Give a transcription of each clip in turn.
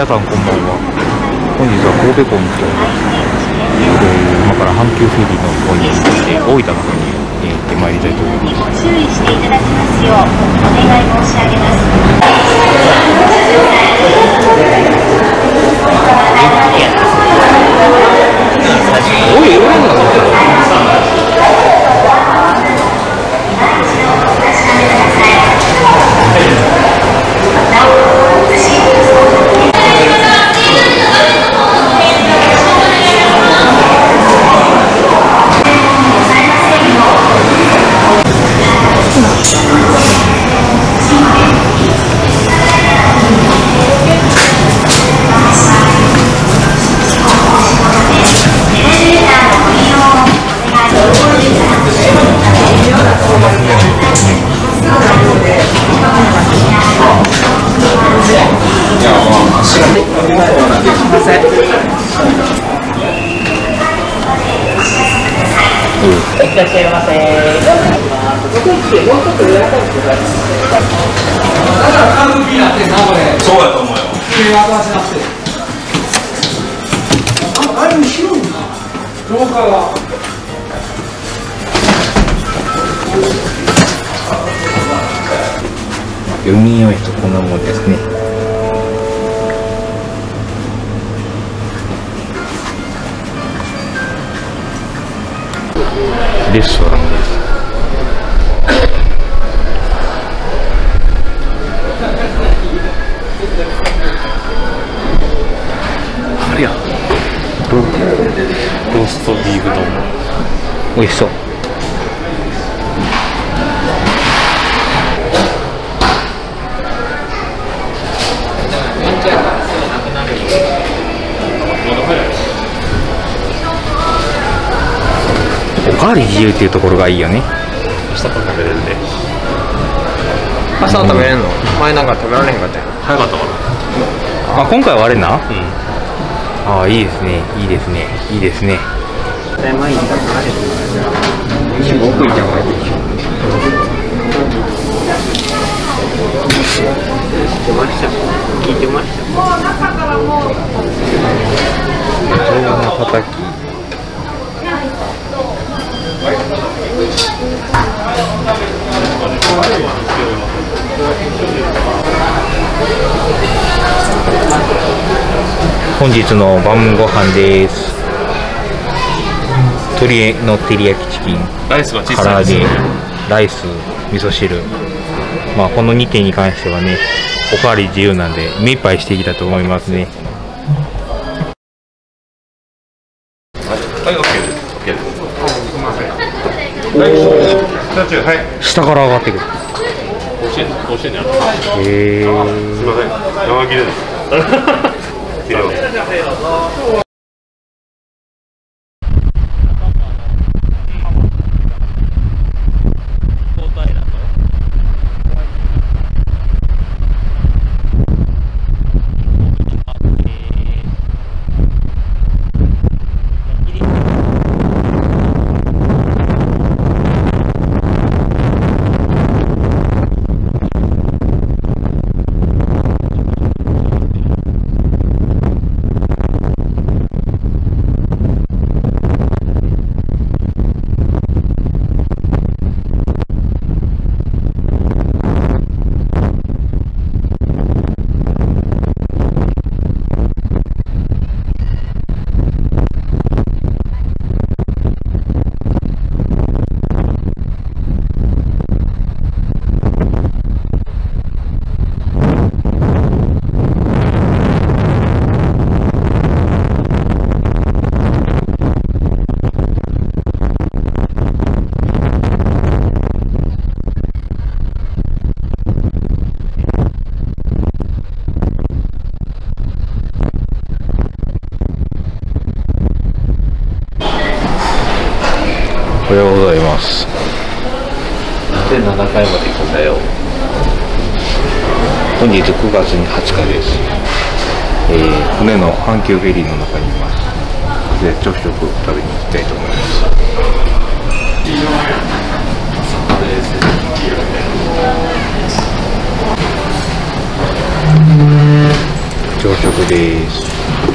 皆さんこんばんは。本日は神戸港に来ております。今から阪急フェリーの方に大分の方に行ってまいりたいと思います。 注意していただきますようお願い申し上げます。 おい、 いらっしゃいませ。 そうやと思うよ。 だいぶ広いな、廊下が。 4人用意とこんなもんですね。レストランです。ありゃ、ローストビーフ丼、美味しそう。おかわり自由っていうところがいいよね。 明日食べれるんで。 明日食べれるの？前なんか食べられへんかったやん。 早かったかな。 あ、今回はあれな。ああ、いいですね、いいですね、いいですね。 前に食べられへんの？一応奥行った方がいいでしょ。聞いてました。聞いてました。 生姜のたたき。本日の晩ご飯です。鶏の照り焼きチキン、 ライスが小唐さいです揚げ、ライス、味噌汁。まあこの2点に関してはね、おかわり自由なんで目いっぱいしていきたいと思いますね。 はい、オッケーです。オッケーです。はい。 下から上がってくる。 甲子園にある。 へえ。 すみません。生切れです。切れます。 おはようございます。 で、7階まで行くんだよ。 本日9月に20日です。船の阪急フェリーの中にいます。で、朝食食べに行きたいと思います。朝食ことです。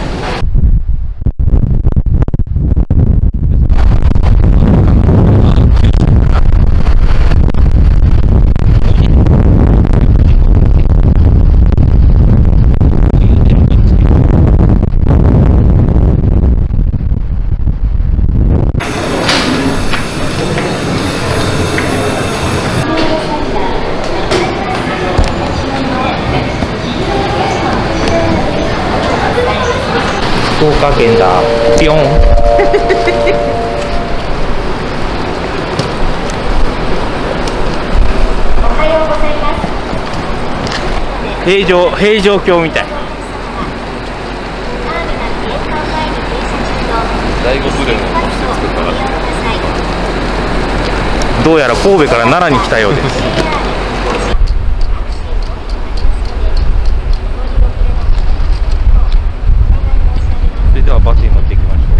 福岡県だ。ピョン。 おはようございます。 平城京みたい。 第5部でもバスで作ったらしい。 どうやら神戸から奈良に来たようです。それではバスに乗っていきましょう。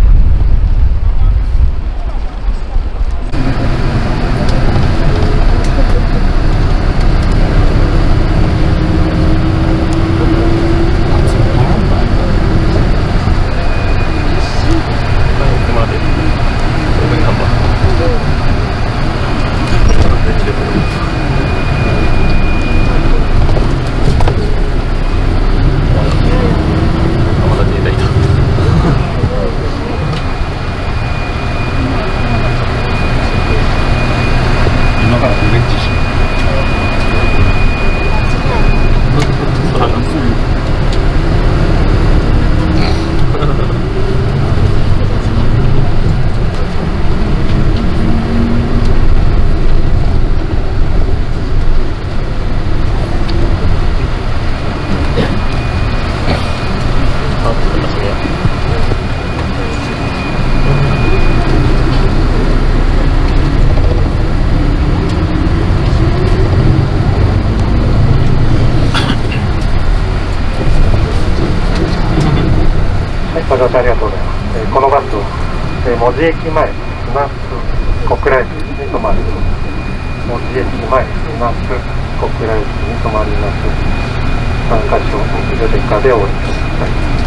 ご乗車ありがとうございます。このバスは、門司駅前、船津小倉駅に停まります。門司駅前、船津小倉駅に停まります。3カ所、無料デカでお降りください。